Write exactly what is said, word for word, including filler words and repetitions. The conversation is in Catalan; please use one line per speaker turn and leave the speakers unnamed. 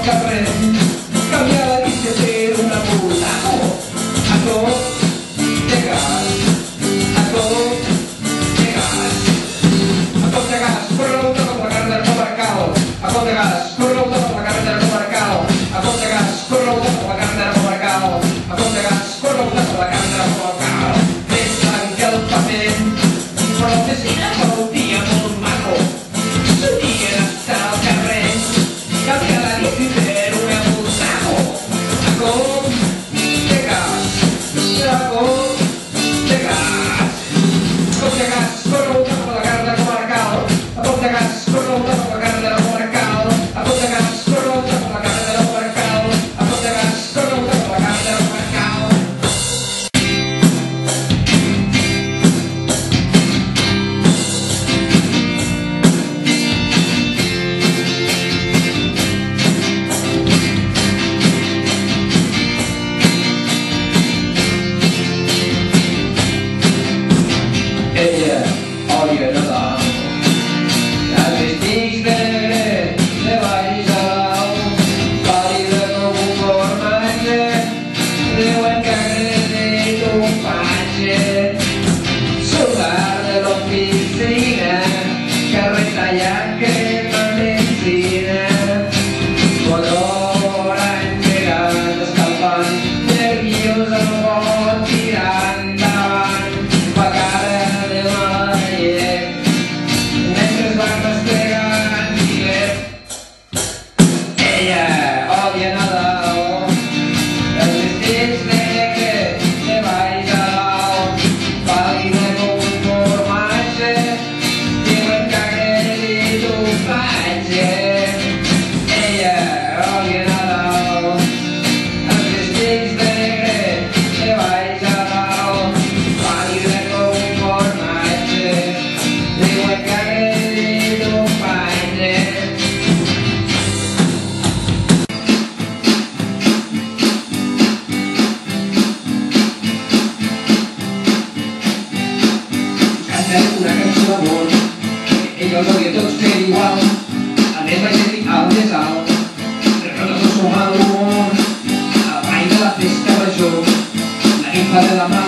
carrer, canvia la bici a ser una puta. A tot de gas, a tot de gas, a tot de gas, corre la ruta per la carretera comarcal, a tot de gas, corre la ruta per la carretera comarcal, a tot de gas, corre la ruta per la carretera comarcal, a tot de gas, corre la ruta per la carretera comarcal. Més blanc que el paper, però que sí que fa un dia molt maco. Sortien a estar al carrer, canvia la bici per una Busaco. A cop de gas, a cop de gas, a cop de gas, corre la ruta per la carretera comarcal, a cop de gas, corre la ruta per la carretera comarcal, a cop de gas, corre la ruta per la carretera comarcal, a cop de gas, corre la ruta per la carretera comarcal. Ella odia Nadal, els vestits de negre de Valls a dalt, pàl·lida com un formatge, diuen que agredit un patge. Soldar de l'oficina, carrer tallat que fa benzina, motor engegant, escalfant, nerviós el pot tirar endavant, fa cara de mala llet, mentre es va rastregant filet. Ella odia Nadal, els vestits negres de Valls a dalt, pàl·lida com un formatge, diuen que ha agredit un patge. Ella odia Nadal, els vestits negres de Valls a dalt, pàl·lida com un formatge, diuen que ha agredit un patge. Canten una cançó d'amor, que ella els hauria tots fer igual, el més baix i el més alt, però tots som mal humor, al ball de la festa major, la nimfa de la mà